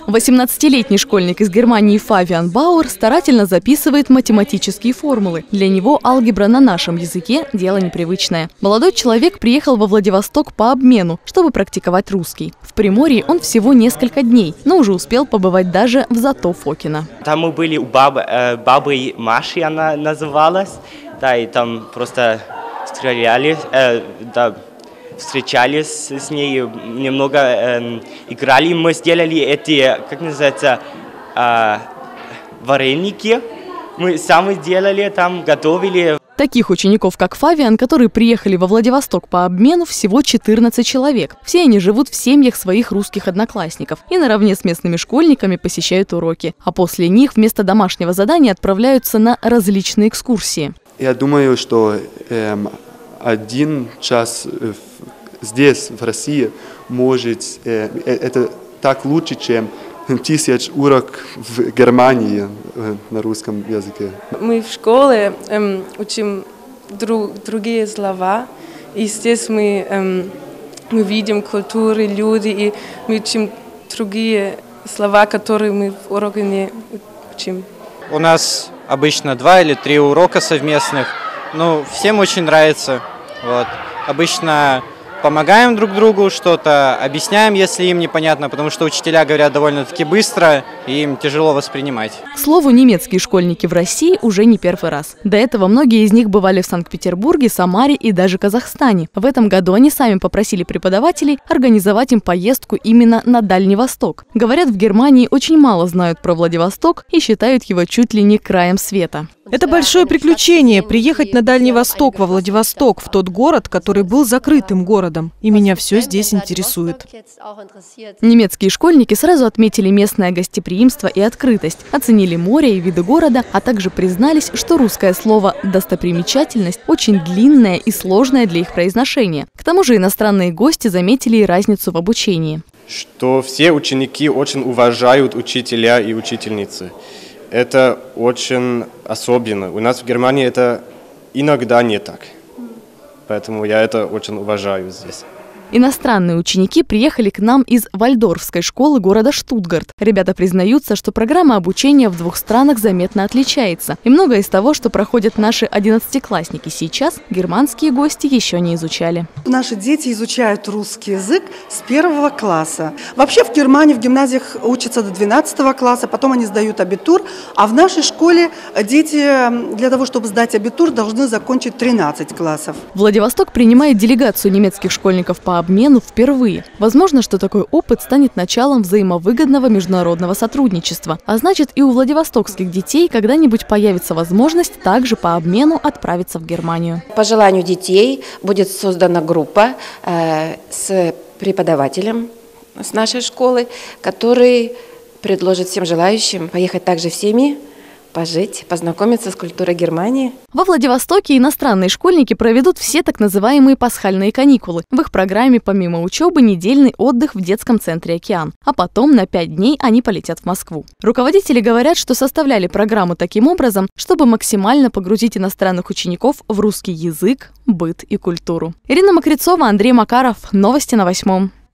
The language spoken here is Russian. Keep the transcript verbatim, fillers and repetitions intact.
восемнадцатилетний школьник из Германии Фавиан Бауэр старательно записывает математические формулы. Для него алгебра на нашем языке – дело непривычное. Молодой человек приехал во Владивосток по обмену, чтобы практиковать русский. В Приморье он всего несколько дней, но уже успел побывать даже в Зато Фокино. Там мы были у бабы, э, бабы Маши, она называлась, да, и там просто стреляли, э, да, встречались с ней, немного э, играли. Мы сделали эти, как называется, э, вареники. Мы сами делали, там готовили. Таких учеников, как Фавиан, которые приехали во Владивосток по обмену, всего четырнадцать человек. Все они живут в семьях своих русских одноклассников и наравне с местными школьниками посещают уроки. А после них вместо домашнего задания отправляются на различные экскурсии. Я думаю, что эм, один час здесь, в России, может, э, это так лучше, чем тысяч урок в Германии э, на русском языке. Мы в школе эм, учим друг, другие слова, и здесь мы, эм, мы видим культуры, люди, и мы учим другие слова, которые мы в уроке не учим. У нас обычно два или три урока совместных, ну, всем очень нравится. Вот. Обычно помогаем друг другу, что-то объясняем, если им непонятно, потому что учителя говорят довольно-таки быстро, и им тяжело воспринимать. К слову, немецкие школьники в России уже не первый раз. До этого многие из них бывали в Санкт-Петербурге, Самаре и даже Казахстане. В этом году они сами попросили преподавателей организовать им поездку именно на Дальний Восток. Говорят, в Германии очень мало знают про Владивосток и считают его чуть ли не краем света. Это большое приключение – приехать на Дальний Восток, во Владивосток, в тот город, который был закрытым городом. И меня все здесь интересует. Немецкие школьники сразу отметили местное гостеприимство и открытость, оценили море и виды города, а также признались, что русское слово «достопримечательность» очень длинное и сложное для их произношения. К тому же иностранные гости заметили и разницу в обучении. Что все ученики очень уважают учителя и учительницы. Это очень особенно. У нас в Германии это иногда не так. Поэтому я это очень уважаю здесь. Иностранные ученики приехали к нам из Вальдорфской школы города Штутгарт. Ребята признаются, что программа обучения в двух странах заметно отличается. И многое из того, что проходят наши одиннадцатиклассники сейчас, германские гости еще не изучали. Наши дети изучают русский язык с первого класса. Вообще в Германии в гимназиях учатся до двенадцатого класса, потом они сдают абитур. А в нашей школе дети для того, чтобы сдать абитур, должны закончить тринадцать классов. Владивосток принимает делегацию немецких школьников по обмену впервые. Возможно, что такой опыт станет началом взаимовыгодного международного сотрудничества. А значит, и у владивостокских детей когда-нибудь появится возможность также по обмену отправиться в Германию. По желанию детей будет создана группа э, с преподавателем с нашей школы, который предложит всем желающим поехать также в семьи, пожить, познакомиться с культурой Германии. Во Владивостоке иностранные школьники проведут все так называемые пасхальные каникулы. В их программе помимо учебы недельный отдых в детском центре «Океан». А потом на пять дней они полетят в Москву. Руководители говорят, что составляли программу таким образом, чтобы максимально погрузить иностранных учеников в русский язык, быт и культуру. Ирина Мокрицова, Андрей Макаров. Новости на восьмом.